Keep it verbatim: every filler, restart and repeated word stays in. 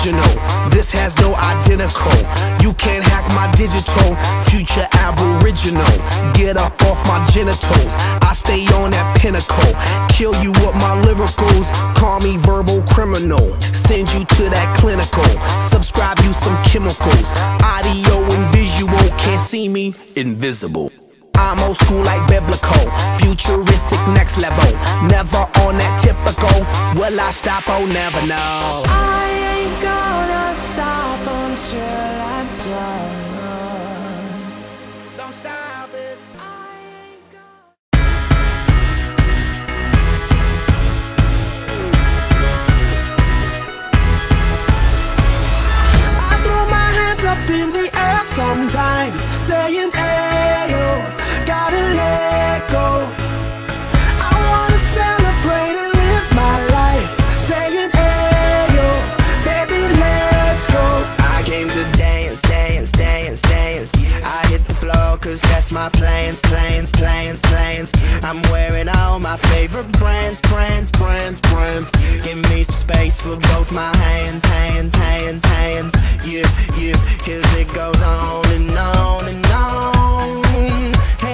original. This has no identical. You can't hack my digital. Future aboriginal. Get up off my genitals. I stay on that pinnacle. Kill you with my lyricals. Call me verbal criminal. Send you to that clinical. Subscribe you some chemicals. Audio and visual. Can't see me, invisible. I'm old school like biblical. Futuristic next level. Never on that typical. Will I stop? Oh, never know. I ain't gonna stop until I'm done. Don't stop it. I ain't gonna. I throw my hands up in the air sometimes, saying, ayo, gotta let go. I wanna celebrate and live my life, saying, ayo, baby, let's go. I came to dance, dance, dance, dance. I hit the floor cause that's my plans, plans, plans, plans. I'm wearing all my favorite brands, brands, brands, brands. Give me some space for both my hands, hands, hands, hands. Yeah, yeah, cause it goes on and on and on.